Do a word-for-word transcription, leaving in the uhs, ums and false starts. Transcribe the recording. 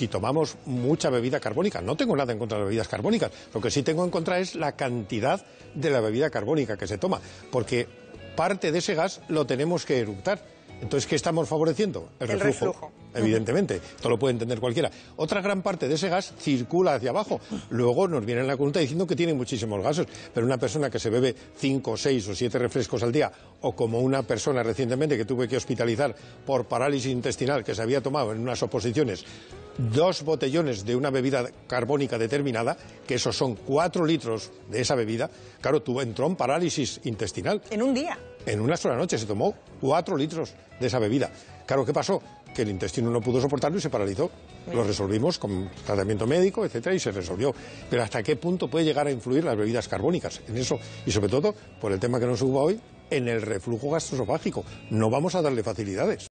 si tomamos mucha bebida carbónica. No tengo nada en contra de las bebidas carbónicas, lo que sí tengo en contra es la cantidad de la bebida carbónica que se toma, porque parte de ese gas lo tenemos que eructar. Entonces, ¿qué estamos favoreciendo? El, el reflujo, reflujo. Evidentemente. Esto lo puede entender cualquiera. Otra gran parte de ese gas circula hacia abajo. Luego nos viene en la consulta diciendo que tiene muchísimos gases. Pero una persona que se bebe cinco, seis o siete refrescos al día, o como una persona recientemente que tuve que hospitalizar por parálisis intestinal, que se había tomado en unas oposiciones dos botellones de una bebida carbónica determinada, que esos son cuatro litros de esa bebida, claro, tuvo, entró en parálisis intestinal. En un día. En una sola noche se tomó cuatro litros de esa bebida. Claro, ¿qué pasó? Que el intestino no pudo soportarlo y se paralizó. Lo resolvimos con tratamiento médico, etcétera, y se resolvió. Pero ¿hasta qué punto puede llegar a influir las bebidas carbónicas en eso? Y sobre todo, por el tema que nos ocupa hoy, en el reflujo gastroesofágico. No vamos a darle facilidades.